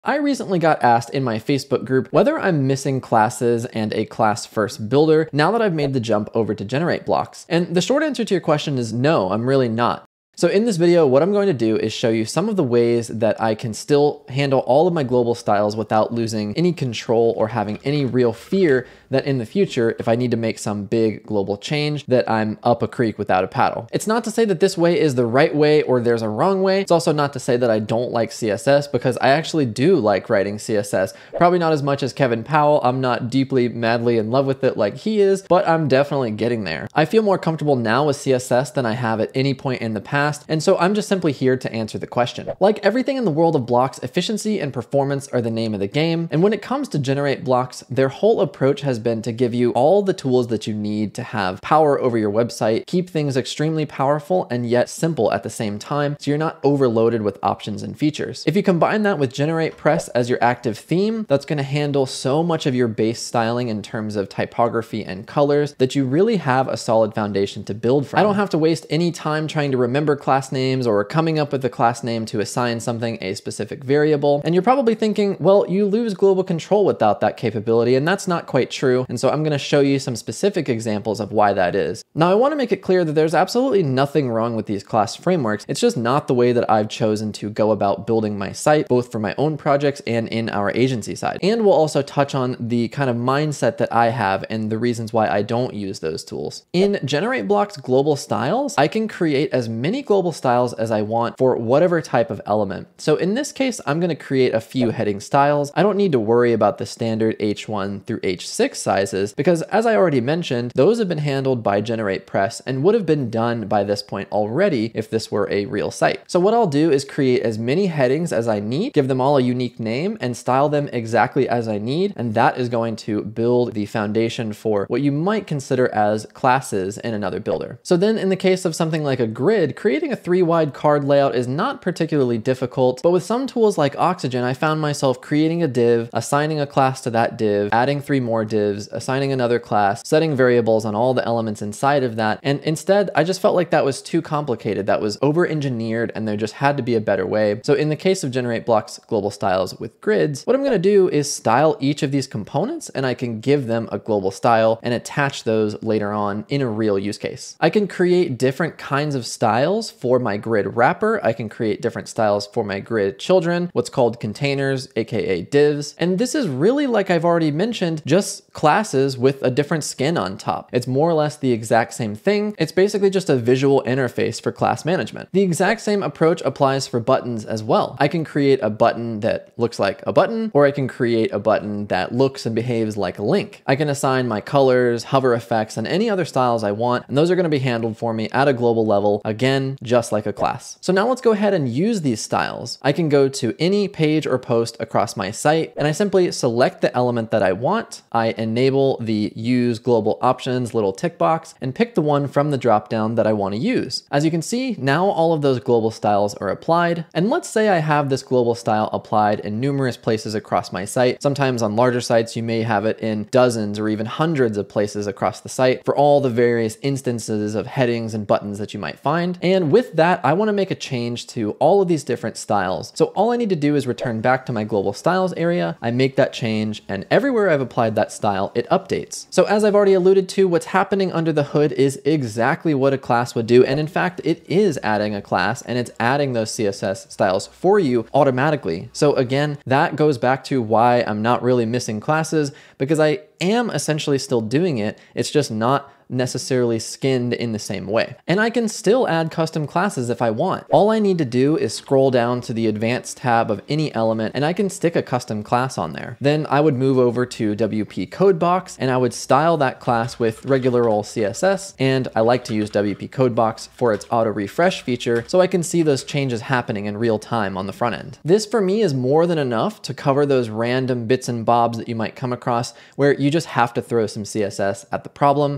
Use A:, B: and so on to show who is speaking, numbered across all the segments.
A: I recently got asked in my Facebook group whether I'm missing classes and a class first builder now that I've made the jump over to GenerateBlocks. And the short answer to your question is no, I'm really not. So in this video, what I'm going to do is show you some of the ways that I can still handle all of my global styles without losing any control or having any real fear that in the future, if I need to make some big global change, that I'm up a creek without a paddle. It's not to say that this way is the right way or there's a wrong way. It's also not to say that I don't like CSS, because I actually do like writing CSS. Probably not as much as Kevin Powell. I'm not deeply, madly in love with it like he is, but I'm definitely getting there. I feel more comfortable now with CSS than I have at any point in the past, and so I'm just simply here to answer the question. Like everything in the world of blocks, efficiency and performance are the name of the game, and when it comes to GenerateBlocks, their whole approach has been to give you all the tools that you need to have power over your website, keep things extremely powerful and yet simple at the same time, so you're not overloaded with options and features. If you combine that with GeneratePress as your active theme, that's going to handle so much of your base styling in terms of typography and colors that you really have a solid foundation to build from. I don't have to waste any time trying to remember class names or coming up with a class name to assign something a specific variable. And you're probably thinking, well, you lose global control without that capability, and that's not quite true. And so I'm going to show you some specific examples of why that is. Now, I want to make it clear that there's absolutely nothing wrong with these class frameworks. It's just not the way that I've chosen to go about building my site, both for my own projects and in our agency side. And we'll also touch on the kind of mindset that I have and the reasons why I don't use those tools. In GenerateBlocks global styles, I can create as many global styles as I want for whatever type of element. So in this case, I'm going to create a few heading styles. I don't need to worry about the standard H1 through H6 sizes, because as I already mentioned, those have been handled by GeneratePress and would have been done by this point already if this were a real site. So what I'll do is create as many headings as I need, give them all a unique name, and style them exactly as I need, and that is going to build the foundation for what you might consider as classes in another builder. So then in the case of something like a grid, creating a 3-wide card layout is not particularly difficult, but with some tools like Oxygen, I found myself creating a div, assigning a class to that div, adding 3 more divs, assigning another class, setting variables on all the elements inside of that. And instead, I just felt like that was too complicated. That was over-engineered, and there just had to be a better way. So in the case of GenerateBlocks global styles with grids, what I'm going to do is style each of these components, and I can give them a global style and attach those later on in a real use case. I can create different kinds of styles for my grid wrapper. I can create different styles for my grid children, what's called containers, aka divs. And this is really, like I've already mentioned, just classes with a different skin on top. It's more or less the exact same thing. It's basically just a visual interface for class management. The exact same approach applies for buttons as well. I can create a button that looks like a button, or I can create a button that looks and behaves like a link. I can assign my colors, hover effects, and any other styles I want, and those are going to be handled for me at a global level, again, just like a class. So now let's go ahead and use these styles. I can go to any page or post across my site, and I simply select the element that I want. I enable the use global options little tick box and pick the one from the dropdown that I want to use. As you can see, now all of those global styles are applied. And let's say I have this global style applied in numerous places across my site. Sometimes on larger sites, you may have it in dozens or even hundreds of places across the site for all the various instances of headings and buttons that you might find. And with that, I want to make a change to all of these different styles. So all I need to do is return back to my global styles area. I make that change, and everywhere I've applied that style, it updates. So as I've already alluded to, what's happening under the hood is exactly what a class would do. And in fact, it is adding a class, and it's adding those CSS styles for you automatically. So again, that goes back to why I'm not really missing classes, because I am essentially still doing it. It's just not necessarily skinned in the same way. And I can still add custom classes if I want. All I need to do is scroll down to the advanced tab of any element, and I can stick a custom class on there. Then I would move over to WP Codebox, and I would style that class with regular old CSS. And I like to use WP Codebox for its auto refresh feature, so I can see those changes happening in real time on the front end. This for me is more than enough to cover those random bits and bobs that you might come across where you just have to throw some CSS at the problem. And this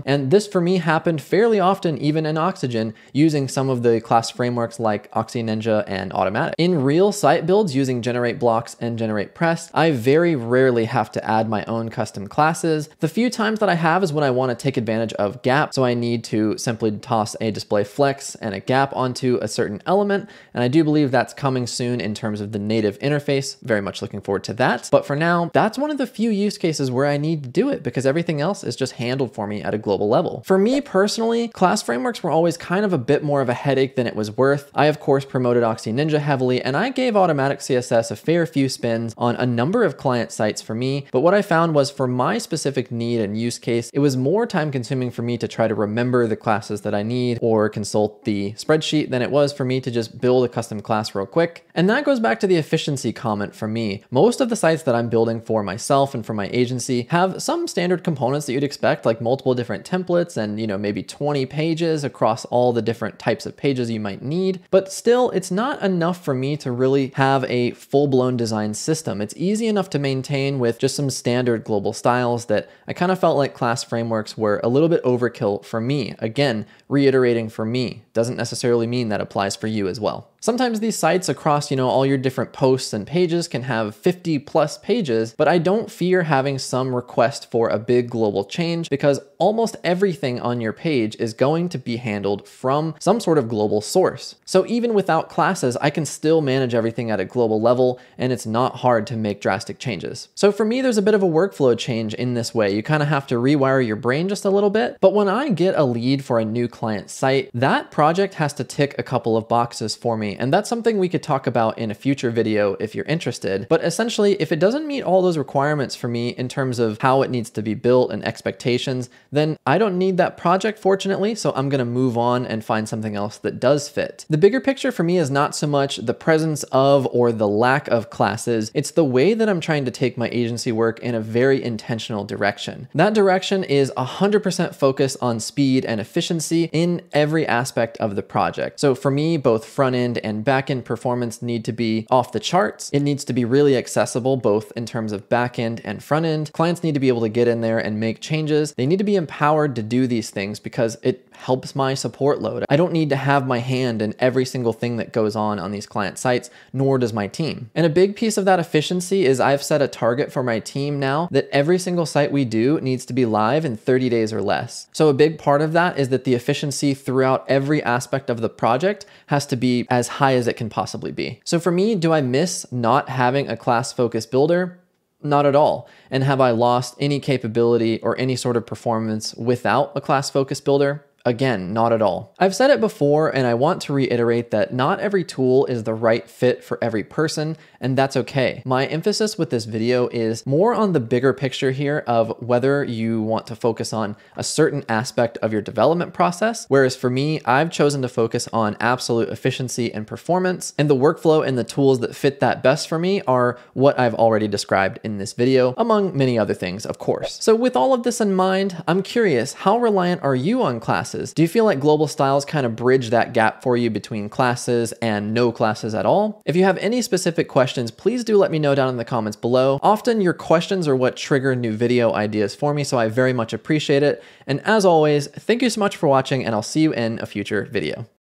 A: this for me happened fairly often even in Oxygen using some of the class frameworks like OxyNinja and Automatic. In real site builds using GenerateBlocks and GeneratePress, I very rarely have to add my own custom classes. The few times that I have is when I want to take advantage of gap, so I need to simply toss a display flex and a gap onto a certain element, and I do believe that's coming soon in terms of the native interface. Very much looking forward to that. But for now, that's one of the few use cases where I need to do it because everything else is just handled for me at a global level. For me personally, class frameworks were always kind of a bit more of a headache than it was worth. I of course promoted OxyNinja heavily, and I gave Automatic CSS a fair few spins on a number of client sites for me, but what I found was for my specific need and use case, it was more time consuming for me to try to remember the classes that I need or consult the spreadsheet than it was for me to just build a custom class real quick. And that goes back to the efficiency comment for me. Most of the sites that I'm building for myself and for my agency have some standard components that you'd expect, like multiple different templates and, maybe 20 pages across all the different types of pages you might need. But still, it's not enough for me to really have a full-blown design system. It's easy enough to maintain with just some standard global styles that I kind of felt like class frameworks were a little bit overkill for me. Again, reiterating for me doesn't necessarily mean that applies for you as well. Sometimes these sites across, all your different posts and pages can have 50+ pages, but I don't fear having some request for a big global change because almost everything on your page is going to be handled from some sort of global source. So even without classes, I can still manage everything at a global level, and it's not hard to make drastic changes. So for me, there's a bit of a workflow change in this way. You kind of have to rewire your brain just a little bit, but when I get a lead for a new client site, that project has to tick a couple of boxes for me. And that's something we could talk about in a future video if you're interested. But essentially, if it doesn't meet all those requirements for me in terms of how it needs to be built and expectations, then I don't need that project, fortunately, so I'm gonna move on and find something else that does fit. The bigger picture for me is not so much the presence of or the lack of classes, it's the way that I'm trying to take my agency work in a very intentional direction. That direction is 100% focused on speed and efficiency in every aspect of the project. So for me, both front end and back end performance need to be off the charts. It needs to be really accessible, both in terms of back end and front end. Clients need to be able to get in there and make changes. They need to be empowered to do these things because it helps my support load. I don't need to have my hand in every single thing that goes on these client sites, nor does my team. And a big piece of that efficiency is I've set a target for my team now that every single site we do needs to be live in 30 days or less. So a big part of that is that the efficiency throughout every aspect of the project has to be as high as it can possibly be. So for me, do I miss not having a class-focused builder? Not at all. And have I lost any capability or any sort of performance without a class-focused builder? Again, not at all. I've said it before, and I want to reiterate that not every tool is the right fit for every person, and that's okay. My emphasis with this video is more on the bigger picture here of whether you want to focus on a certain aspect of your development process, whereas for me, I've chosen to focus on absolute efficiency and performance, and the workflow and the tools that fit that best for me are what I've already described in this video, among many other things, of course. So with all of this in mind, I'm curious, how reliant are you on classes? Do you feel like global styles kind of bridge that gap for you between classes and no classes at all? If you have any specific questions, please do let me know down in the comments below. Often your questions are what trigger new video ideas for me, so I very much appreciate it. And as always, thank you so much for watching, and I'll see you in a future video.